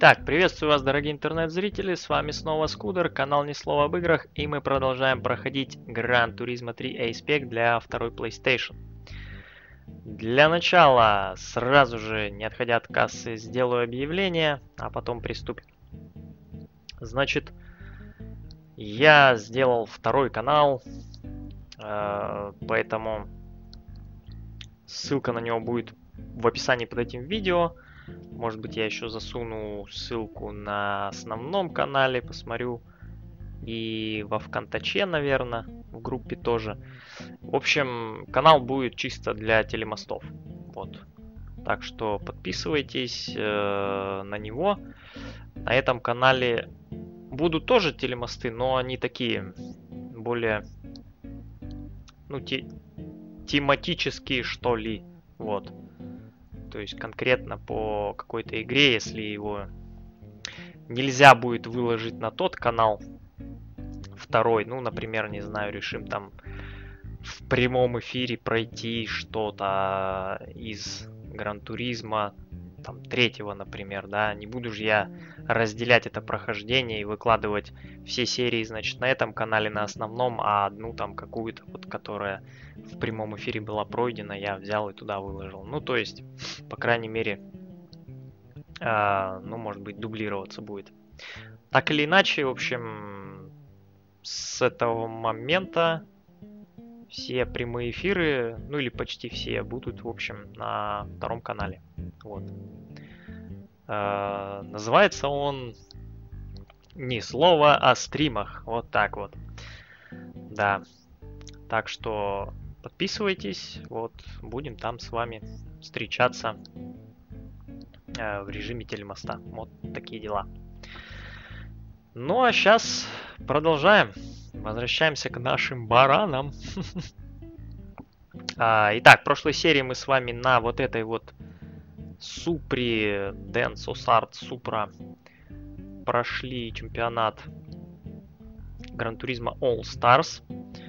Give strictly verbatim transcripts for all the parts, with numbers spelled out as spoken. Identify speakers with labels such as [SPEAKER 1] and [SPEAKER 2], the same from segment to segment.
[SPEAKER 1] Итак, приветствую вас, дорогие интернет-зрители, с вами снова Скудер, канал Ни Слова об играх, и мы продолжаем проходить Gran Turismo три A-Spec для второй PlayStation. Для начала, сразу же, не отходя от кассы, сделаю объявление, а потом приступим. Значит, я сделал второй канал, поэтому ссылка на него будет в описании под этим видео. Может быть, я еще засуну ссылку на основном канале, посмотрю. И во ВКонтаче, наверное, в группе тоже. В общем, канал будет чисто для телемостов. Вот. Так что подписывайтесь э, на него. На этом канале будут тоже телемосты, но они такие более, ну, те, тематические, что ли. Вот. То есть конкретно по какой-то игре, если его нельзя будет выложить на тот канал второй, ну, например, не знаю, решим там в прямом эфире пройти что-то из Гран-туризма, там, третьего, например, да, не буду же я разделять это прохождение и выкладывать все серии, значит, на этом канале, на основном, а одну там какую-то, вот, которая в прямом эфире была пройдена, я взял и туда выложил. Ну, то есть, по крайней мере, э, ну, может быть, дублироваться будет. Так или иначе, в общем, с этого момента все прямые эфиры, ну или почти все, будут, в общем, на втором канале. Вот. Э, называется он «Ни слова о стримах». Вот так вот. Да. Так что подписывайтесь. Вот. Будем там с вами встречаться э, в режиме телемоста. Вот такие дела. Ну а сейчас продолжаем. Возвращаемся к нашим баранам. Итак, в прошлой серии мы с вами на вот этой вот Супре Denso Art Supra прошли чемпионат Gran Turismo All Stars.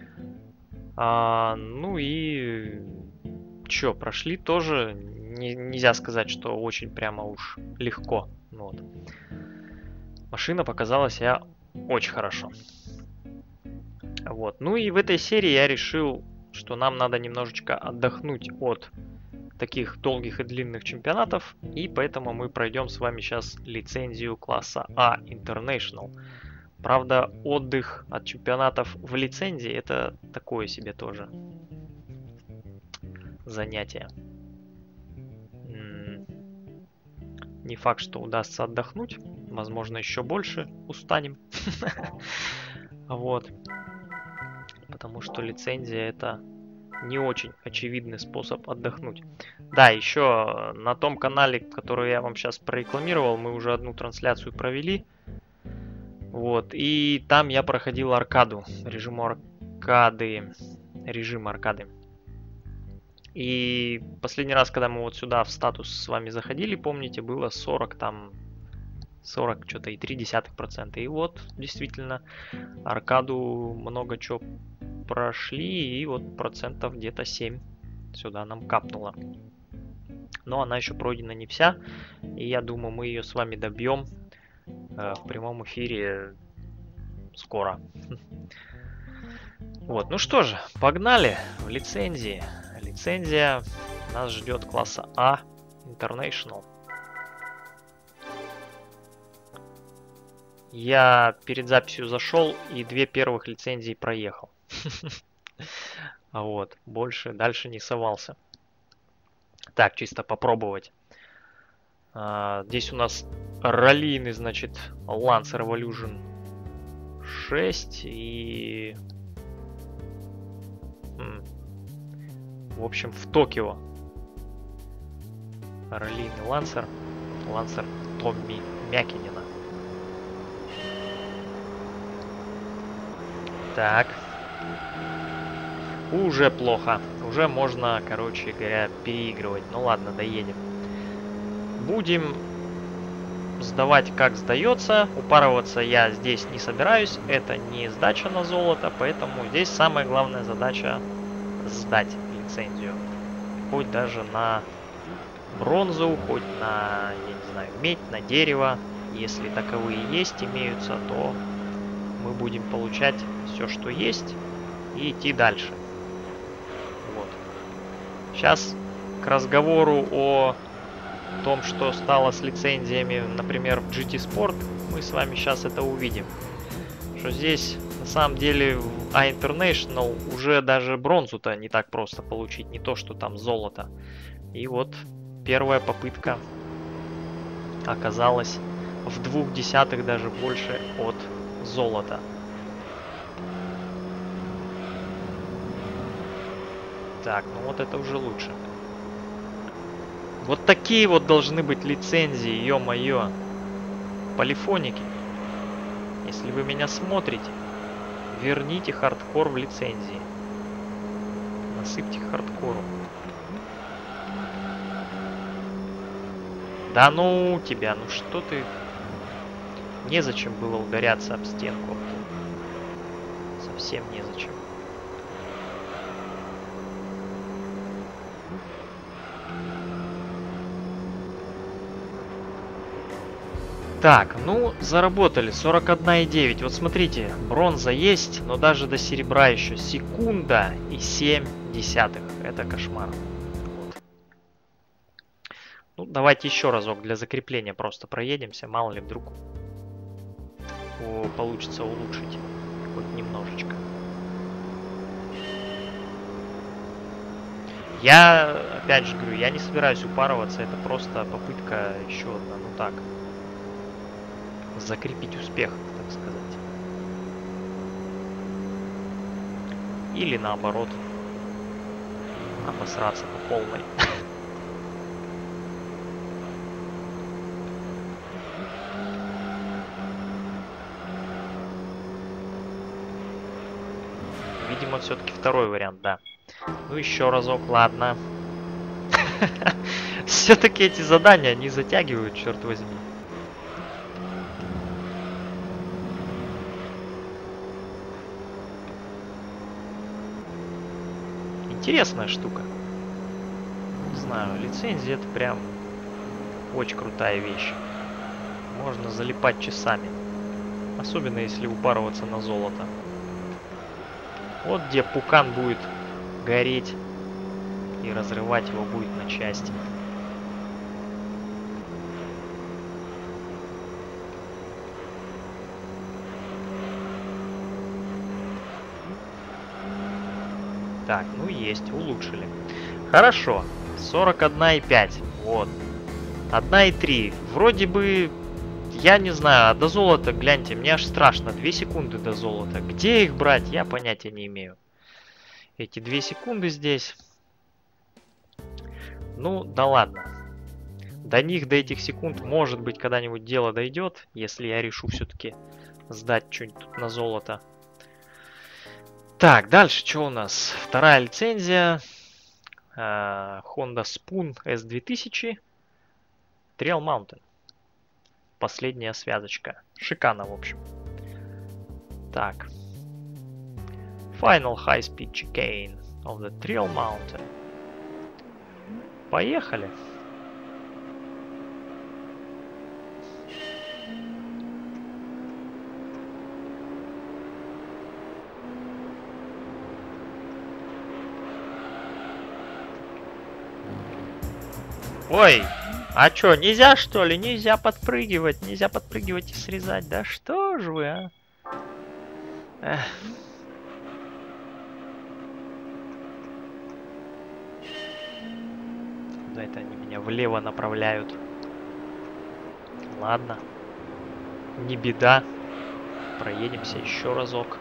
[SPEAKER 1] А, ну и чё, прошли тоже. Не, нельзя сказать, что очень прямо уж легко. Вот. Машина показала себя очень хорошо. Вот. Ну и в этой серии я решил, что нам надо немножечко отдохнуть от таких долгих и длинных чемпионатов, и поэтому мы пройдем с вами сейчас лицензию класса А International. Правда, отдых от чемпионатов в лицензии — это такое себе тоже занятие. Не факт, что удастся отдохнуть. Возможно, еще больше устанем. Вот. Потому что лицензия — это не очень очевидный способ отдохнуть. Да, еще на том канале, который я вам сейчас прорекламировал, мы уже одну трансляцию провели. Вот. И там я проходил аркаду. Режим аркады. Режим аркады. И последний раз, когда мы вот сюда в статус с вами заходили, помните, было сорок там... сорок что-то и три десятых процента. И вот, действительно, аркаду много чего прошли, и вот процентов где-то семь сюда нам капнуло. Но она еще пройдена не вся, и я думаю, мы ее с вами добьем э, в прямом эфире скоро. Вот, ну что же, погнали в лицензии. Лицензия нас ждет класса А International. Я перед записью зашел и две первых лицензии проехал. Вот, больше дальше не совался. Так, чисто попробовать. Здесь у нас раллийный, значит, Lancer Evolution шесть и... В общем, в Токио. Раллийный Lancer. Lancer Томми Мякинена. Так. Уже плохо. Уже можно, короче говоря, переигрывать. Ну ладно, доедем. Будем сдавать, как сдается. Упарываться я здесь не собираюсь. Это не сдача на золото. Поэтому здесь самая главная задача сдать лицензию. Хоть даже на бронзу, хоть на, я не знаю, медь, на дерево. Если таковые есть, имеются, то мы будем получать все, что есть, и идти дальше. Вот. Сейчас к разговору о том, что стало с лицензиями, например, в джи ти Sport, мы с вами сейчас это увидим. Что здесь, на самом деле, в iInternational уже даже бронзу-то не так просто получить, не то, что там золото. И вот первая попытка оказалась в двух десятых, даже больше, от золота. Так, ну вот это уже лучше. Вот такие вот должны быть лицензии, ё-моё. Полифоники. Если вы меня смотрите, верните хардкор в лицензии. Насыпьте хардкору. Да ну тебя, ну что ты... Незачем было ударяться об стенку. Совсем незачем. Так, ну, заработали. сорок одна и девять. Вот смотрите, бронза есть, но даже до серебра еще секунда и семь десятых. Это кошмар. Вот. Ну, давайте еще разок для закрепления просто проедемся. Мало ли вдруг О, получится улучшить хоть немножечко. Я, опять же говорю, я не собираюсь упарываться. Это просто попытка еще одна. Ну так. Закрепить успех, так сказать. Или наоборот, обосраться по полной. Видимо, все-таки второй вариант, да. Ну, еще разок, ладно. Все-таки эти задания не затягивают, черт возьми. Интересная штука. Не знаю, лицензия это прям очень крутая вещь. Можно залипать часами. Особенно если упарываться на золото. Вот где пукан будет гореть и разрывать его будет на части. Так, ну есть, улучшили. Хорошо. сорок одна и пять. Вот. одна и три. Вроде бы, я не знаю, а до золота, гляньте, мне аж страшно. две секунды до золота. Где их брать, я понятия не имею. Эти две секунды здесь. Ну, да ладно. До них, до этих секунд, может быть, когда-нибудь дело дойдет, если я решу все-таки сдать что-нибудь тут на золото. Так, дальше что у нас? Вторая лицензия. Uh, Honda Spoon эс две тысячи. Trail Mountain. Последняя связочка. Шикарно, в общем. Так. Final High Speed Chicane of the Trail Mountain. Поехали. Ой, а чё, нельзя что ли? Нельзя подпрыгивать, нельзя подпрыгивать и срезать. Да что ж вы, а? Эх. Да это они меня влево направляют. Ладно. Не беда. Проедемся еще разок.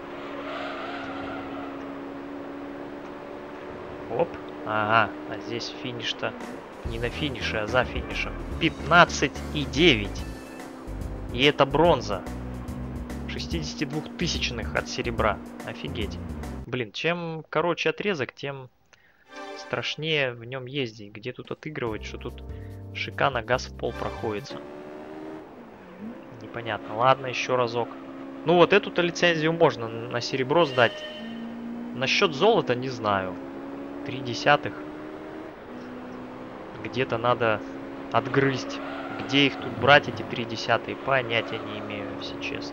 [SPEAKER 1] Оп. Ага, а здесь финиш-то не на финише, а за финишем. пятнадцать и девять. И это бронза. шестьдесят два тысячных от серебра. Офигеть. Блин, чем короче отрезок, тем страшнее в нем ездить. Где тут отыгрывать, что тут шикарно газ в пол проходится. Непонятно. Ладно, еще разок. Ну вот эту-то лицензию можно на серебро сдать. Насчет золота не знаю. Три десятых. Где-то надо отгрызть. Где их тут брать, эти три десятые, понятия не имею, если честно.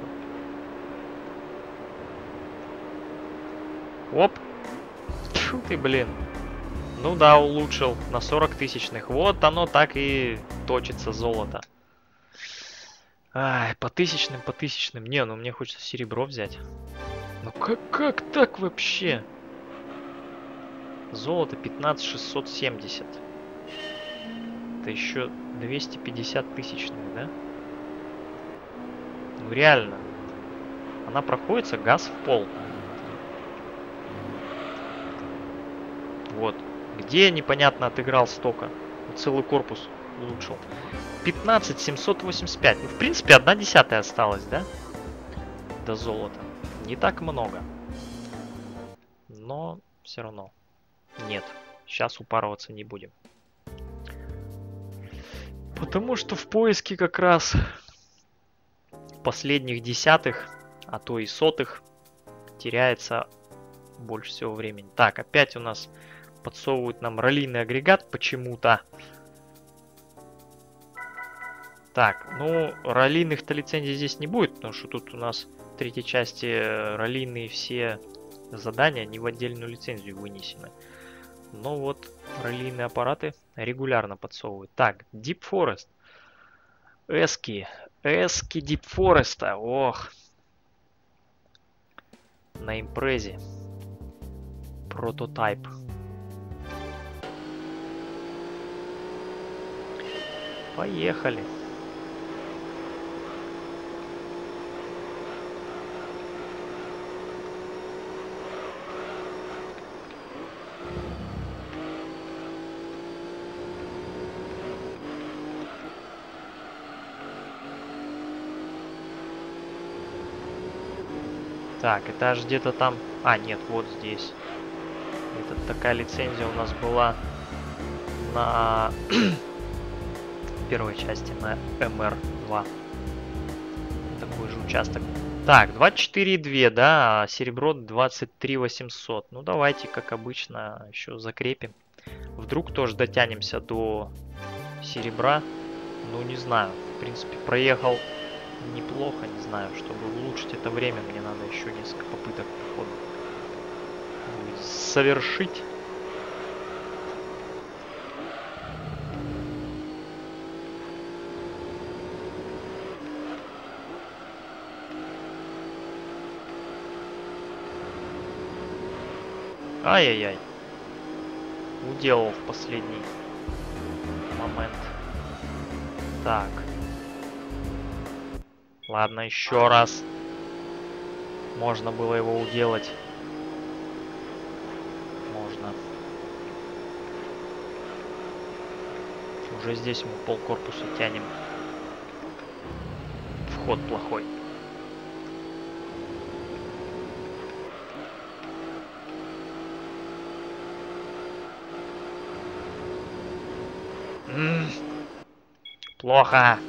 [SPEAKER 1] Оп. Тьфу ты, блин. Ну да, улучшил на сорок тысячных. Вот оно так и точится, золото. Ай, по тысячным, по тысячным. Не, ну мне хочется серебро взять. Ну как, как так вообще? Золото пятнадцать шестьсот семьдесят. Это еще двести пятьдесят тысячных, да? Ну реально. Она проходится газ в пол. Вот. Где непонятно отыграл столько? Целый корпус улучшил. пятнадцать семьсот восемьдесят пять. Ну, в принципе, одна десятая осталась, да? До золота. Не так много. Но все равно. Нет. Сейчас упарываться не будем. Потому что в поиске как раз последних десятых, а то и сотых, теряется больше всего времени. Так, опять у нас подсовывают нам раллийный агрегат почему-то. Так, ну, раллийных-то лицензий здесь не будет, потому что тут у нас в третьей части раллийные все задания не в отдельную лицензию вынесены. Но вот раллийные аппараты регулярно подсовывают. Так, Deep Forest. Эски. Эски Deep Forest. Ох. На импрезе. Прототайп. Поехали. Так, это аж где-то там... А, нет, вот здесь. Это такая лицензия у нас была на первой части, на эм эр два. Такой же участок. Так, двадцать четыре два, да, а серебро двадцать три восемьсот. Ну, давайте, как обычно, еще закрепим. Вдруг тоже дотянемся до серебра. Ну, не знаю. В принципе, проехал неплохо, не знаю. Чтобы улучшить это время, мне надо еще несколько попыток, походу, совершить. Ай-яй-яй. Уделал в последний момент. Так. Ладно, еще раз. Можно было его уделать. Можно. Уже здесь мы пол корпуса тянем. Вход плохой. М-м-м. Плохо.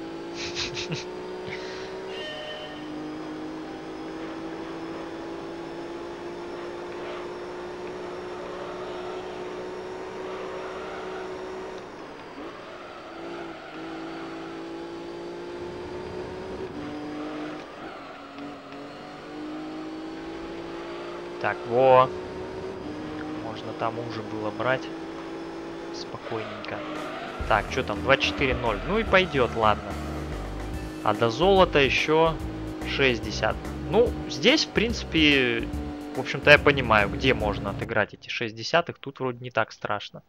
[SPEAKER 1] Так, во. Можно там уже было брать. Спокойненько. Так, что там? двадцать четыре ноль. Ну и пойдет, ладно. А до золота еще шестьдесят. Ну, здесь, в принципе, в общем-то, я понимаю, где можно отыграть эти шестьдесят. Тут вроде не так страшно.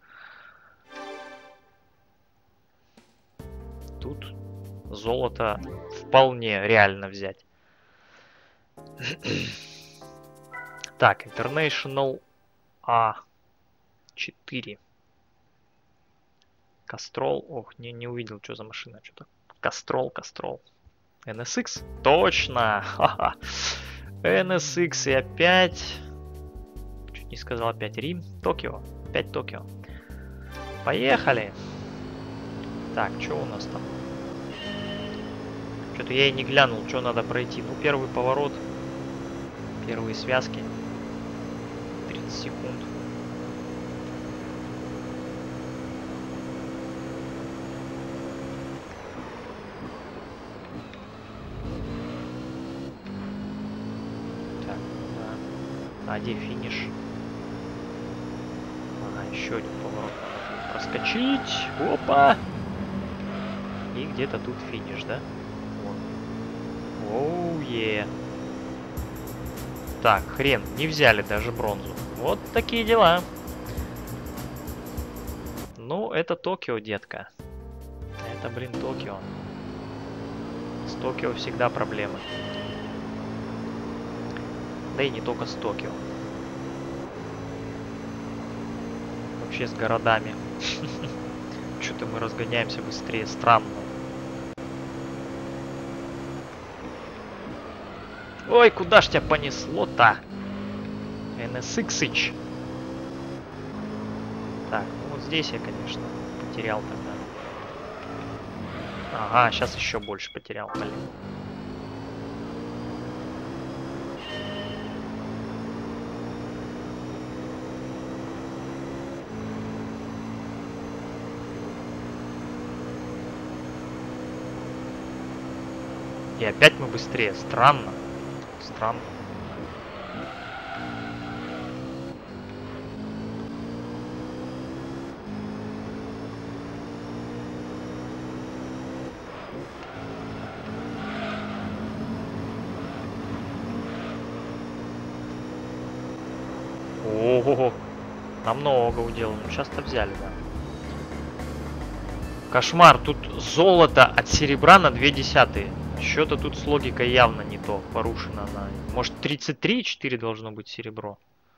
[SPEAKER 1] Тут золото вполне реально взять. Так, International а четыре. Кастрол. Ох, не, не увидел, что за машина. Что-то. Кастрол, Кастрол. эн эс икс? Точно! Ха-ха. эн эс икс и опять... Чуть не сказал опять Рим. Токио. Опять Токио. Поехали! Так, что у нас там? Что-то я и не глянул, что надо пройти. Ну, первый поворот. Первые связки. тридцать секунд. А где финиш? Ага, еще один поворот надо будет проскочить. Опа! И где-то тут финиш, да? Вот. Оу, е. Так, хрен, не взяли даже бронзу. Вот такие дела. Ну, это Токио, детка. Это, блин, Токио. С Токио всегда проблемы. Да и не только с Токио. Вообще с городами. Что-то мы разгоняемся быстрее. Странно. Ой, куда ж тебя понесло-то? эн эс икс. Так, ну вот здесь я, конечно, потерял тогда. Ага, сейчас еще больше потерял, блин. И опять мы быстрее. Странно. Странно. Ого, намного удела. Ну, сейчас-то взяли, да. Кошмар, тут золото от серебра на две десятые. Что-то тут с логикой явно не то. Порушено она. Может, тридцать три и четыре должно быть серебро.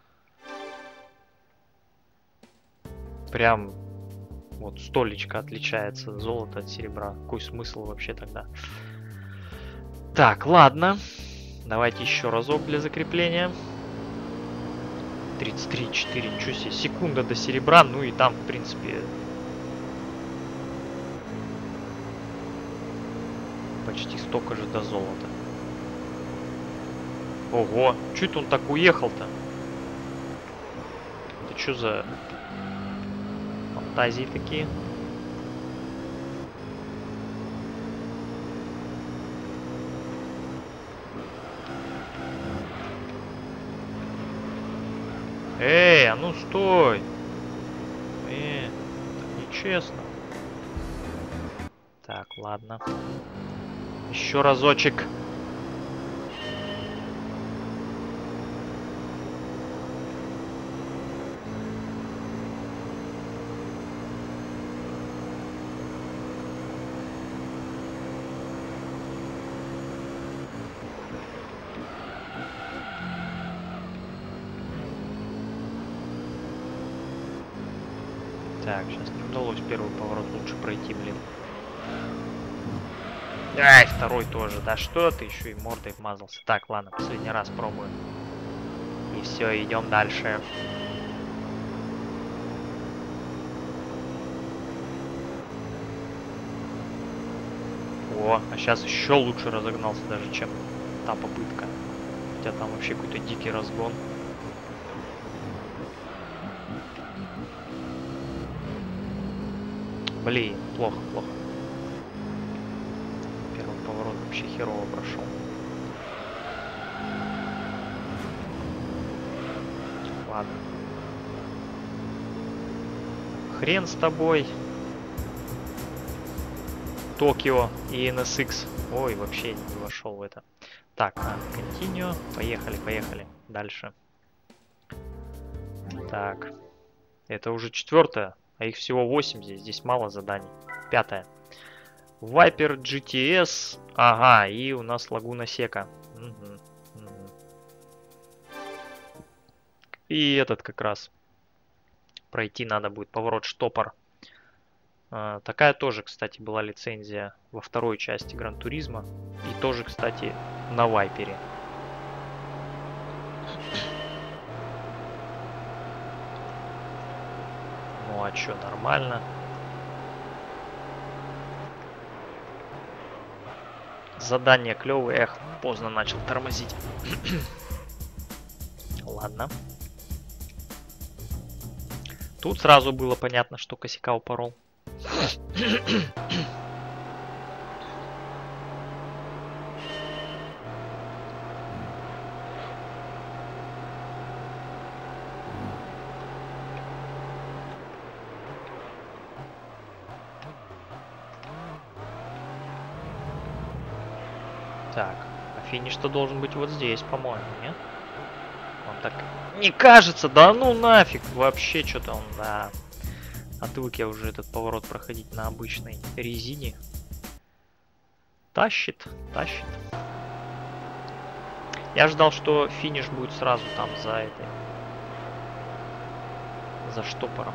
[SPEAKER 1] Прям вот столечко отличается. Золото от серебра. Какой смысл вообще тогда? Так, ладно. Давайте еще разок для закрепления. тридцать три и четыре. Ничего себе. Секунда до серебра. Ну и там, в принципе... Почти столько же до золота. Ого, чуть он так уехал-то? Это что за фантазии такие? Эй, а ну стой! Э, так нечестно. Так, ладно. Еще разочек. Так, сейчас не удалось первый поворот лучше пройти, блин. Ай, второй тоже. Да что ты, еще и мордой вмазался. Так, ладно, последний раз пробую. И все, идем дальше. О, а сейчас еще лучше разогнался даже, чем та попытка. Хотя там вообще какой-то дикий разгон. Блин, плохо, плохо. Первый поворот вообще херово прошел. Ладно. Хрен с тобой. Токио и эн эс икс. Ой, вообще не вошел в это. Так, continue. Поехали, поехали. Дальше. Так. Это уже четвертое. А их всего восемь здесь. Здесь мало заданий. Пятое. Viper джи ти эс. Ага, и у нас Лагуна Сека. Угу, угу. И этот как раз. Пройти надо будет. Поворот штопор. А, такая тоже, кстати, была лицензия во второй части Гран Туризма. И тоже, кстати, на Вайпере. Ну а чё, нормально. Задание клевое. Эх, поздно начал тормозить. Ладно. Тут сразу было понятно, что косяка упорол. Так, а финиш-то должен быть вот здесь, по-моему, нет? Он так не кажется, да ну нафиг, вообще что-то он, да. Отвык я уже этот поворот проходить на обычной резине. Тащит, тащит. Я ждал, что финиш будет сразу там за этой, за штопором.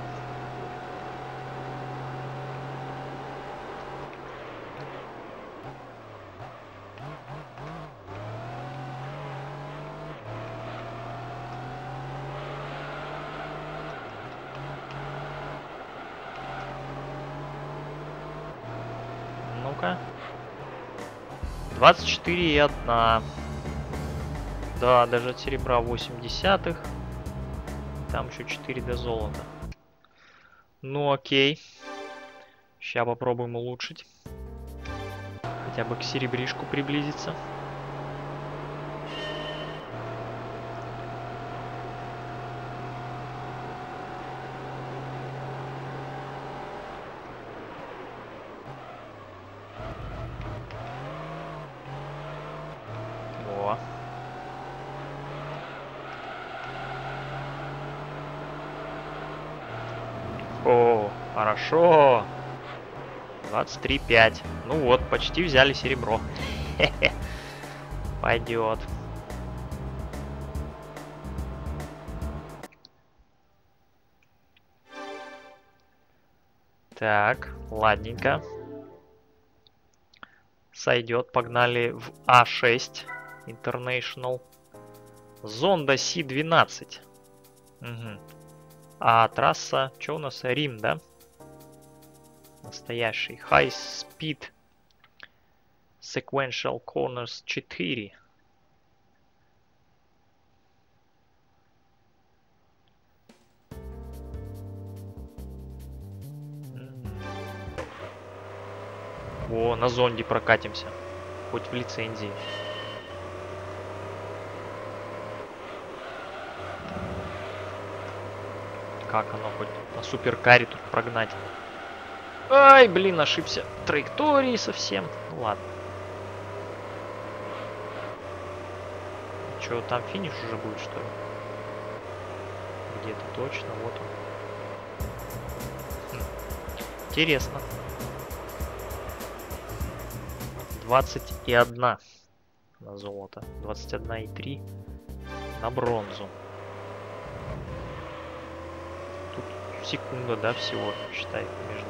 [SPEAKER 1] Ну-ка. двадцать четыре и одна. Да, даже от серебра восемь десятых. Там еще четыре до золота. Ну окей. Сейчас попробуем улучшить. Хотя бы к серебришку приблизиться. О. О, хорошо. двадцать три пять. Ну вот, почти взяли серебро. Пойдет. Так, ладненько. Сойдет. Погнали в А шесть. International. Зонда Си двенадцать. Угу. А трасса, что у нас? Рим, да? Настоящий. High Speed Sequential Corners четыре. О, на зонде прокатимся. Хоть в лицензии. Как оно хоть на суперкаре тут прогнать? Ай, блин, ошибся. Траектории совсем. Ну ладно. Че, там финиш уже будет, что ли? Где-то точно, вот он. Хм. Интересно. двадцать и одна на золото. двадцать одна и три на бронзу. Тут секунда, да, всего, считай, между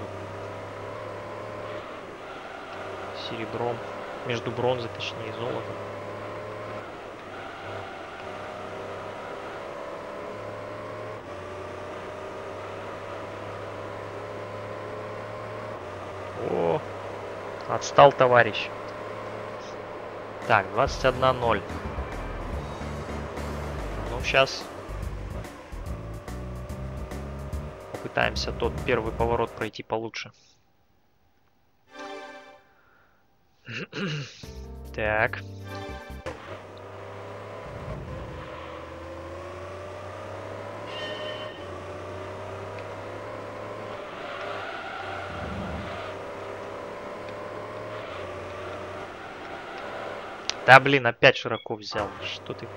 [SPEAKER 1] серебром, между бронзой, точнее, и золотом. О, отстал товарищ. Так, двадцать одна ноль. Ну, сейчас попытаемся тот первый поворот пройти получше. Так. Да блин, опять широко взял. Что ты?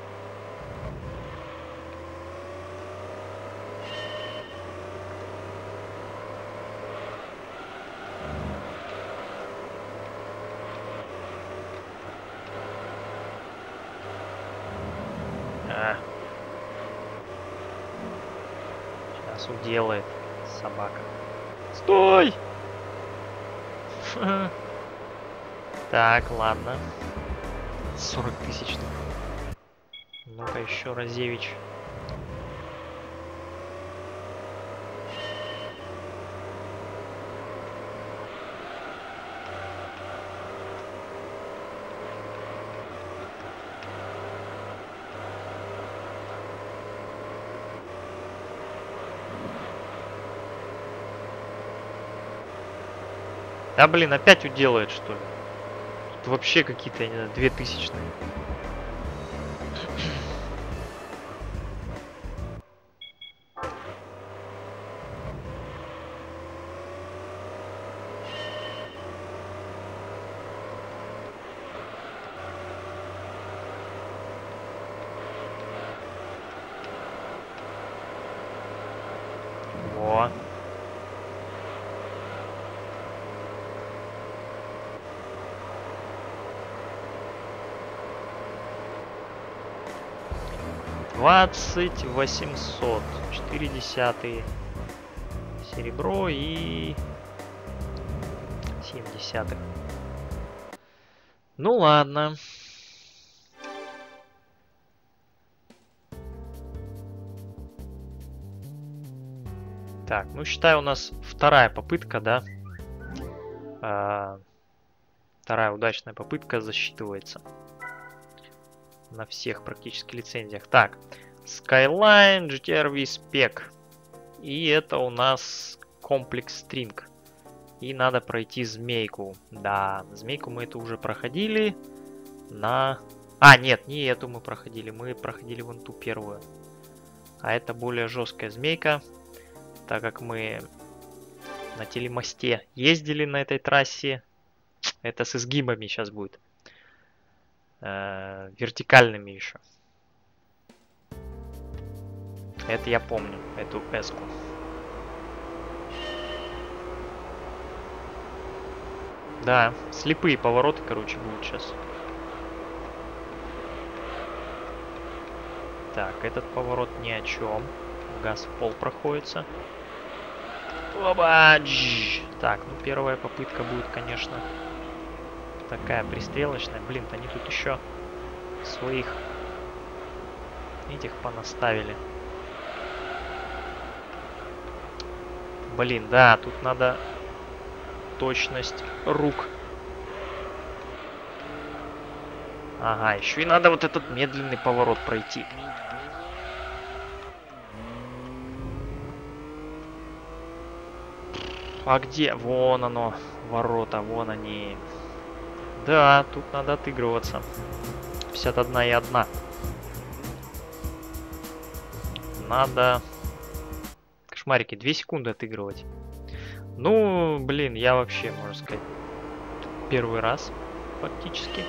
[SPEAKER 1] А. Сейчас уделает собака. Стой! Так, ладно. сорок тысяч. Ну-ка еще Разевич. Да блин, опять уделает, что ли? Тут вообще какие-то, я не знаю, две тысячные. двадцать восемьсот. четыре десятые. Серебро и семь десятых. Ну ладно. Так, ну считаю, у нас вторая попытка, да? А, вторая удачная попытка засчитывается. На всех практически лицензиях. Так, Skyline, джи ти ар ви Spec. И это у нас комплекс String. И надо пройти змейку. Да, змейку мы это уже проходили. На... А, нет, не эту мы проходили. Мы проходили вон ту первую. А это более жесткая змейка. Так как мы на телемосте ездили на этой трассе. Это с изгибами сейчас будет. Э-э, вертикальными еще. Это я помню, эту эску. Да, слепые повороты, короче, будут сейчас. Так, этот поворот ни о чем. Газ в пол проходится. Оба! Так, ну первая попытка будет, конечно, такая пристрелочная. Блин, они тут еще своих этих понаставили. Блин, да, тут надо точность рук. Ага, еще и надо вот этот медленный поворот пройти. А где? Вон оно, ворота, вон они. Да, тут надо отыгрываться. пятьдесят одна и одна. Надо... Кошмарики, две секунды отыгрывать. Ну, блин, я вообще, можно сказать, первый раз фактически.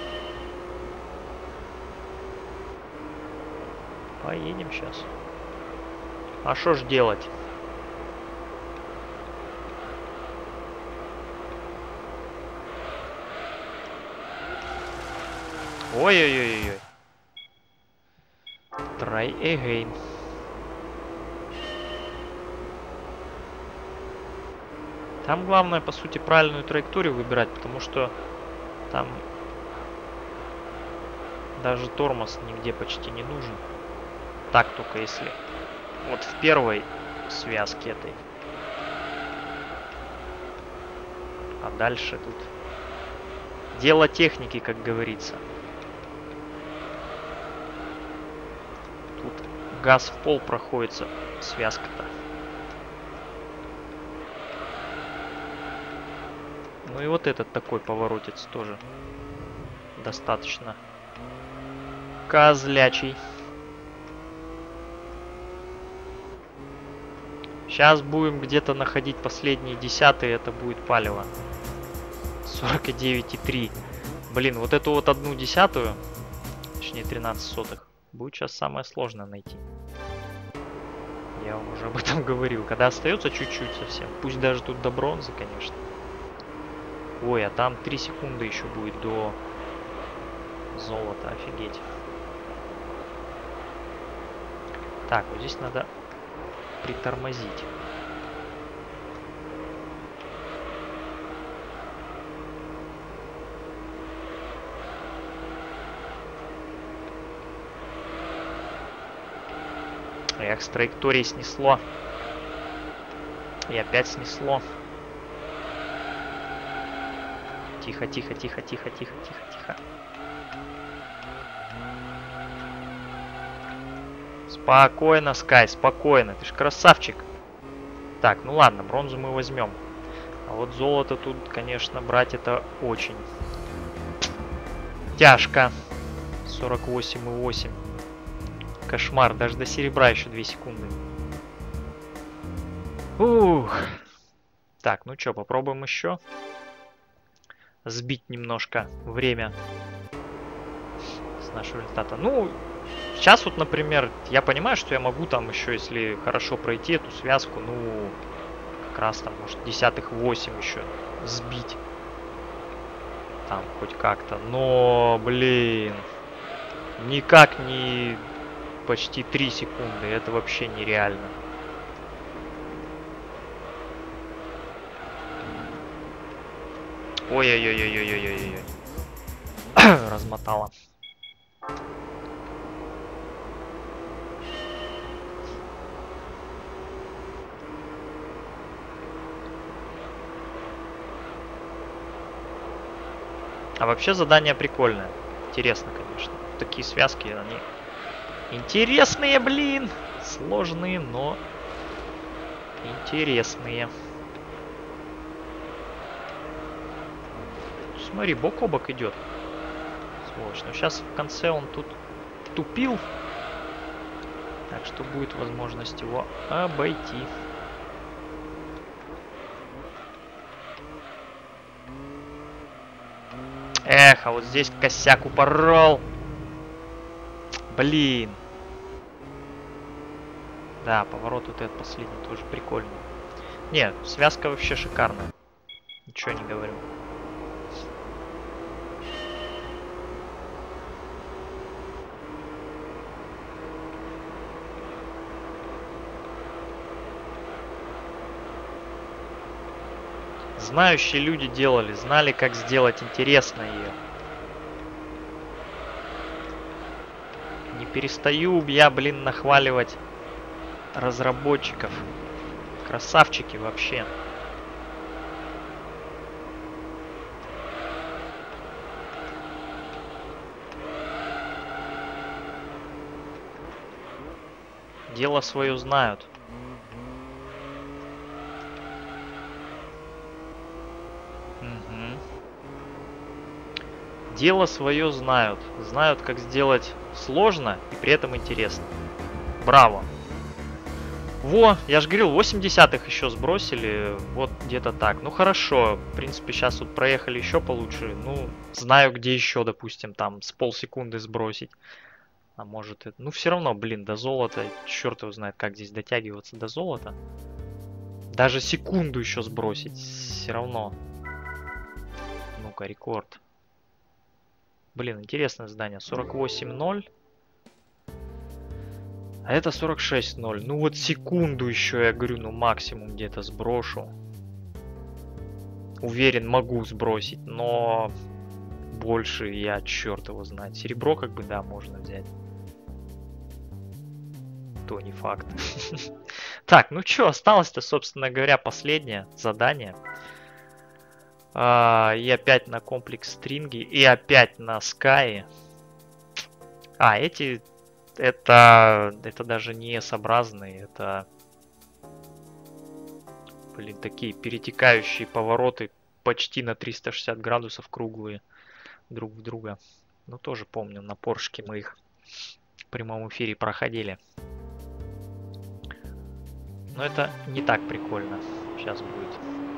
[SPEAKER 1] Поедем сейчас. А что ж делать? Ой-ой-ой-ой. Try again. Там главное, по сути, правильную траекторию выбирать, потому что там даже тормоз нигде почти не нужен. Так только если вот в первой связке этой. А дальше тут дело техники, как говорится. Тут газ в пол проходится, связка-то. Ну и вот этот такой поворотец тоже достаточно козлячий. Сейчас будем где-то находить последние десятые, это будет палево. сорок девять и три. Блин, вот эту вот одну десятую, точнее тринадцать сотых, будет сейчас самое сложное найти. Я вам уже об этом говорил. Когда остается чуть-чуть совсем, пусть даже тут до бронзы, конечно. Ой, а там три секунды еще будет до золота, офигеть. Так, вот здесь надо притормозить. Эх, с траектории снесло. И опять снесло. Тихо, тихо, тихо, тихо, тихо, тихо, тихо. Спокойно, Скай, спокойно. Ты ж красавчик. Так, ну ладно, бронзу мы возьмем. А вот золото тут, конечно, брать это очень тяжко. сорок восемь и восемь. Кошмар, даже до серебра еще две секунды. Ух. Так, ну что, попробуем еще. Сбить немножко время с нашего результата. Ну, сейчас вот, например, я понимаю, что я могу там еще, если хорошо пройти эту связку, ну, как раз там, может, десятых восемь еще сбить. Там хоть как-то. Но, блин, никак не почти три секунды. Это вообще нереально. Ой-ой-ой-ой-ой-ой-ой-ой. Размотала. А вообще задание прикольное. Интересно, конечно. Такие связки, они интересные, блин. Сложные, но интересные. Смотри, бок о бок идет. Сволочь. Но сейчас в конце он тут тупил. Так что будет возможность его обойти. Эх, а вот здесь косяк упорол. Блин. Да, поворот вот этот последний тоже прикольный. Не, связка вообще шикарная. Ничего не говорю. Знающие люди делали, знали, как сделать интересно ее. Не перестаю я, блин, нахваливать разработчиков. Красавчики вообще. Дело свое знают. Дело свое знают. Знают, как сделать сложно и при этом интересно. Браво. Во, я же говорил, восьмидесятых еще сбросили. Вот где-то так. Ну хорошо. В принципе, сейчас вот проехали еще получше. Ну, знаю, где еще, допустим, там с полсекунды сбросить. А может это... Ну, все равно, блин, до золота. Черт его знает, как здесь дотягиваться до золота. Даже секунду еще сбросить. Все равно. Ну-ка, рекорд. Блин, интересное задание. сорок восемь ноль. А это сорок шесть ноль. Ну вот секунду еще, я говорю, ну максимум где-то сброшу. Уверен, могу сбросить, но больше я черт его знает. Серебро как бы, да, можно взять. То не факт. Так, ну что, осталось-то, собственно говоря, последнее задание. А, и опять на комплекс стринги. И опять на скай. А, эти... Это... Это даже не S-образные. Это... Блин, такие перетекающие повороты почти на триста шестьдесят градусов круглые друг в друга. Ну, тоже помню, на Поршке мы их в прямом эфире проходили. Но это не так прикольно. Сейчас будет.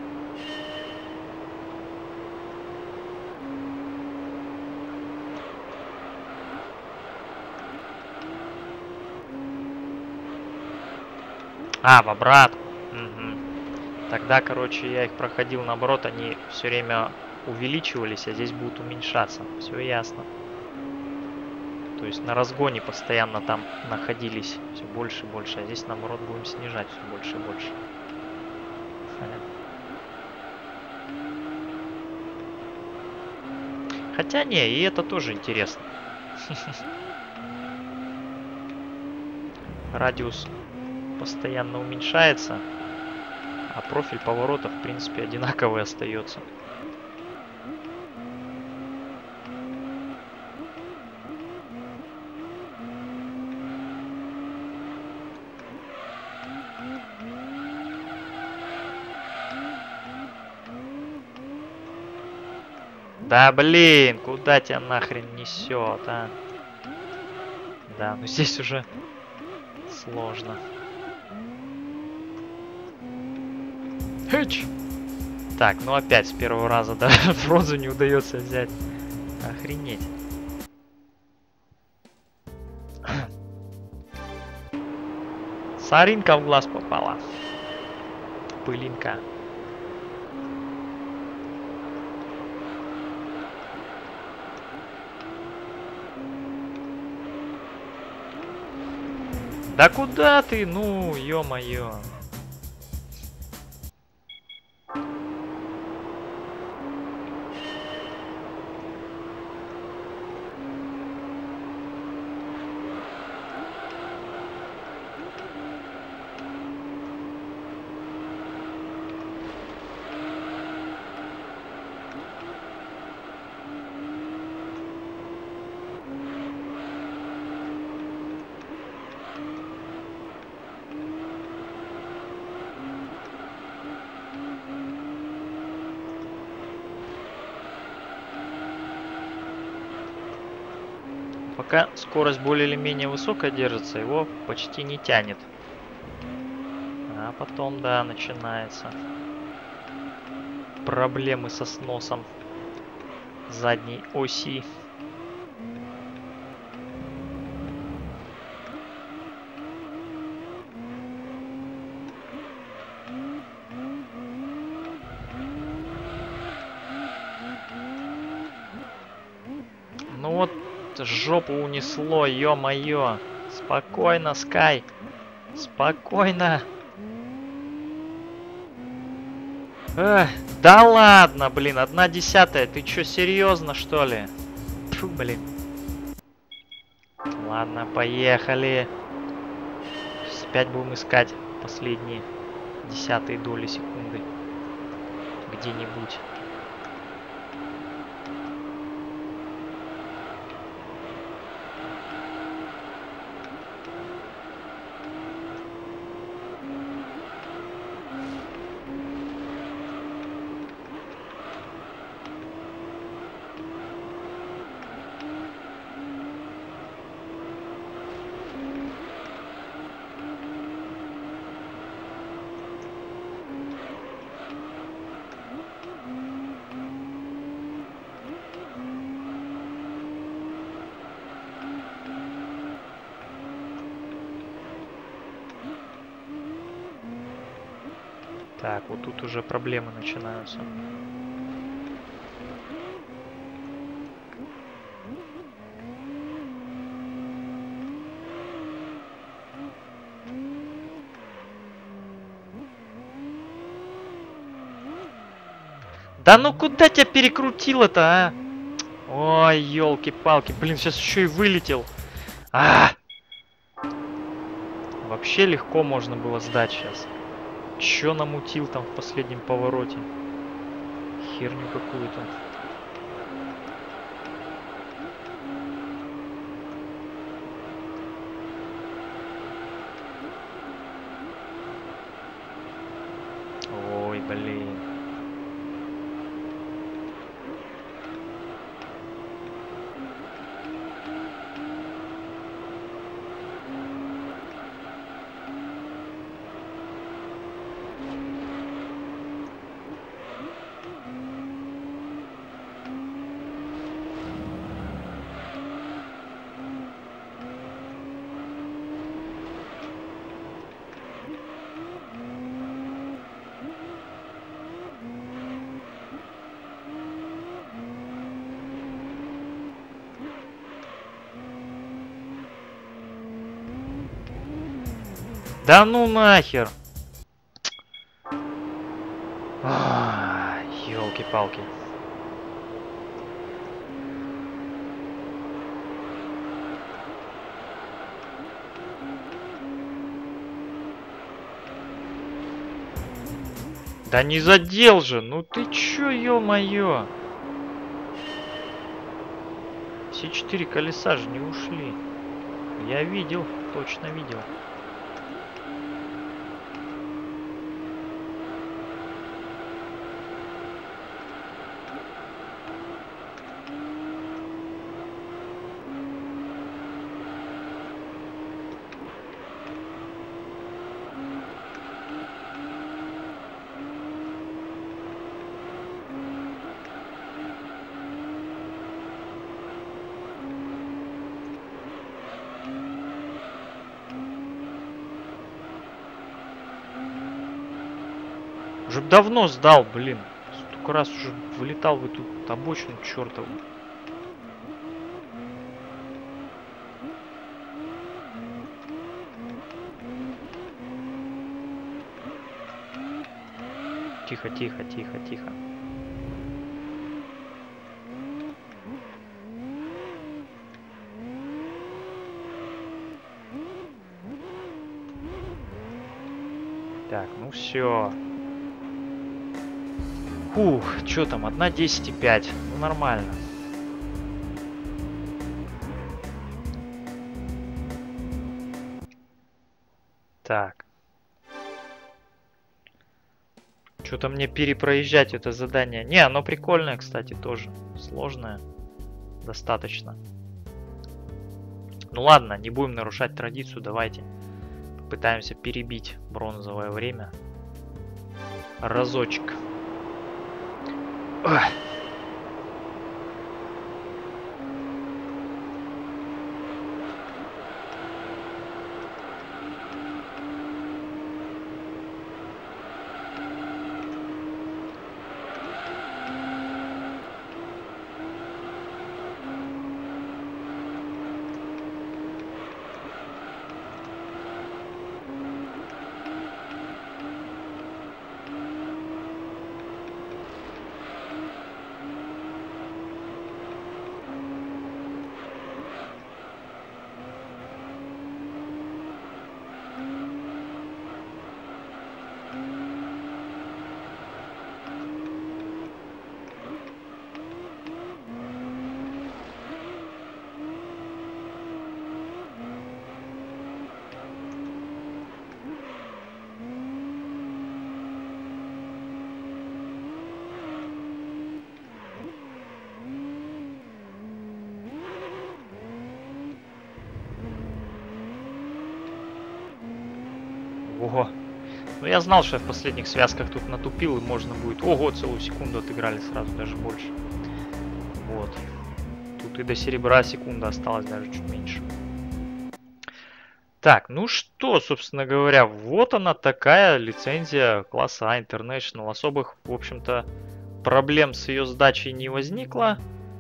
[SPEAKER 1] А, в обратку. Угу. Тогда, короче, я их проходил наоборот, они все время увеличивались, а здесь будут уменьшаться. Все ясно. То есть на разгоне постоянно там находились все больше и больше, а здесь наоборот будем снижать все больше и больше. Хотя не, и это тоже интересно. Радиус постоянно уменьшается, а профиль поворота в принципе одинаковый остается. Да блин, куда тебя нахрен несет, а? Да, ну здесь уже сложно. Хэч! Так, ну опять с первого раза, да, бронзу не удается взять. Охренеть. Соринка в глаз попала. Пылинка. Да куда ты? Ну, ё-моё. Пока скорость более или менее высокая держится, его почти не тянет. А потом, да, начинается проблемы со сносом задней оси. Ну вот, жопу унесло, ё-моё. Спокойно, Скай. Спокойно. Эх, да ладно, блин, одна десятая. Ты чё, серьезно, что ли? Фу, блин. Ладно, поехали. Сейчас опять будем искать последние десятые доли секунды. Где-нибудь. Так, вот тут уже проблемы начинаются. Да ну куда тебя перекрутило-то, а? Ой, елки-палки, блин, сейчас еще и вылетел. А! Вообще легко можно было сдать сейчас. Чё намутил там в последнем повороте? Херню какую-то. Ой, блин. Да ну нахер! Ёлки-палки. Да не задел же! Ну ты чё, ё-моё? Все четыре колеса же не ушли. Я видел, точно видел. Уже давно сдал, блин. Столько раз уже вылетал в эту обочину чертову. тихо, тихо, тихо, тихо. Так, ну все. Фух, что там, одна десять и пять. Ну нормально. Так. Что-то мне перепроезжать это задание. Не, оно прикольное, кстати, тоже. Сложное. Достаточно. Ну ладно, не будем нарушать традицию. Давайте попытаемся перебить бронзовое время. Разочек. Ах. Ого. Ну я знал, что я в последних связках тут натупил, и можно будет... Ого, целую секунду отыграли сразу, даже больше. Вот. Тут и до серебра секунда осталось, даже чуть меньше. Так, ну что, собственно говоря, вот она такая лицензия класса А International. Особых, в общем-то, проблем с ее сдачей не возникло.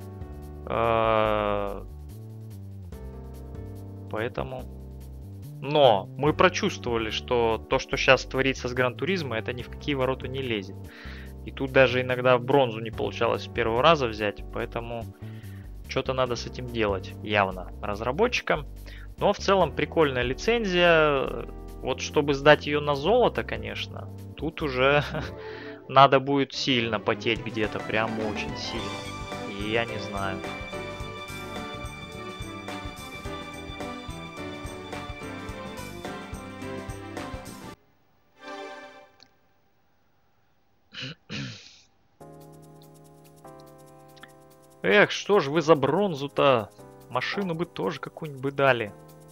[SPEAKER 1] Поэтому... Но мы прочувствовали, что то, что сейчас творится с Гран-туризмо, это ни в какие ворота не лезет. И тут даже иногда бронзу не получалось с первого раза взять, поэтому что-то надо с этим делать, явно, разработчикам. Но в целом прикольная лицензия. Вот чтобы сдать ее на золото, конечно, тут уже надо будет сильно потеть где-то, прям очень сильно. И я не знаю. Эх, что ж вы за бронзу-то? Машину бы тоже какую-нибудь бы дали.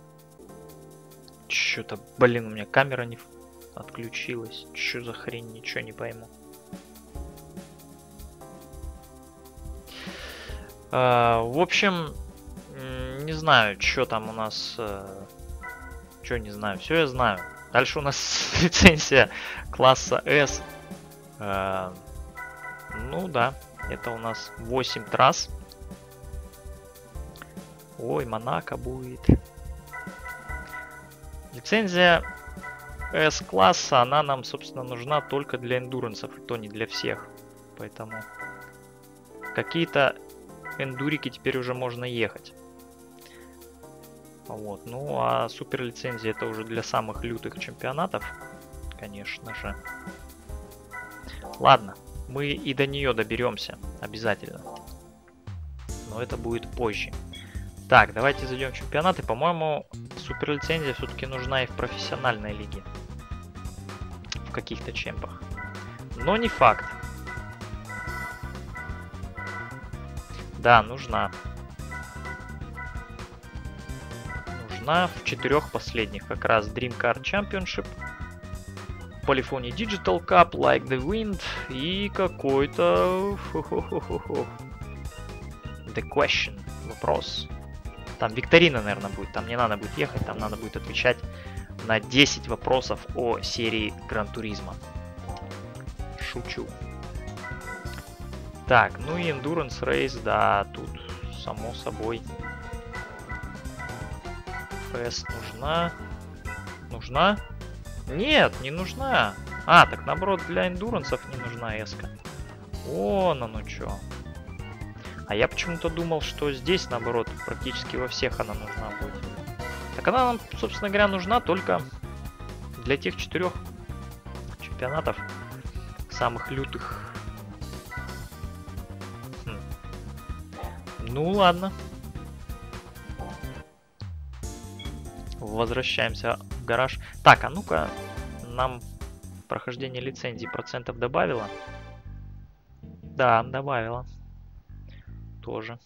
[SPEAKER 1] Чё-то, блин, у меня камера не отключилась. Чё за хрень, ничего не пойму. А, в общем, не знаю, что там у нас... Что не знаю, все я знаю. Дальше у нас лицензия класса S. А, ну да. Это у нас восемь трасс. Ой, Монако будет. Лицензия S-класса, она нам, собственно, нужна только для эндурансов, и то не для всех. Поэтому какие-то эндурики теперь уже можно ехать. Вот. Ну, а супер лицензия это уже для самых лютых чемпионатов, конечно же. Ладно. Мы и до нее доберемся обязательно. Но это будет позже. Так, давайте зайдем в чемпионаты. По-моему, суперлицензия все-таки нужна и в профессиональной лиге. В каких-то чемпах. Но не факт. Да, нужна. Нужна в четырех последних. Как раз Dream Car Championship, Polyphony Digital Cup, Like the Wind и какой-то... The Question. Вопрос. Там викторина, наверное, будет. Там не надо будет ехать, там надо будет отвечать на десять вопросов о серии Гран-туризмо. Шучу. Так, ну и Endurance Race, да, тут само собой. Фест нужна. Нужна? Нет, не нужна. А, так наоборот, для эндурансов не нужна эска. О, ну ну чё. А я почему-то думал, что здесь, наоборот, практически во всех она нужна будет. Так она нам, собственно говоря, нужна только для тех четырех чемпионатов самых лютых. Хм. Ну ладно. Возвращаемся в гараж. Так, а ну-ка, нам прохождение лицензии процентов добавило? Да, добавило. Тоже.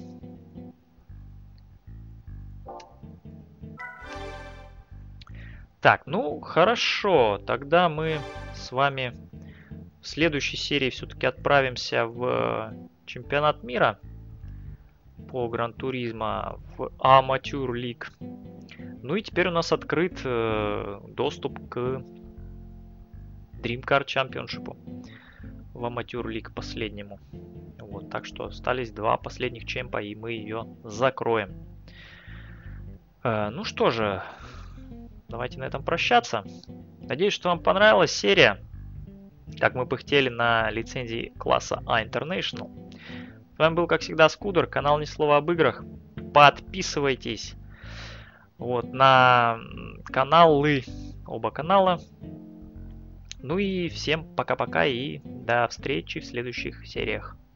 [SPEAKER 1] Так, ну хорошо. Тогда мы с вами в следующей серии все-таки отправимся в чемпионат мира по Гран-туризма в Amateur League. Ну и теперь у нас открыт э, доступ к Dream Car Championship в Amateur League последнему. Вот, так что остались два последних чемпа, и мы ее закроем. Э, ну что же, давайте на этом прощаться. Надеюсь, что вам понравилась серия, как мы пыхтели на лицензии класса A International. С вами был, как всегда, Скудер, канал Ни слова об играх. Подписывайтесь вот на каналы, оба канала. Ну и всем пока-пока и до встречи в следующих сериях.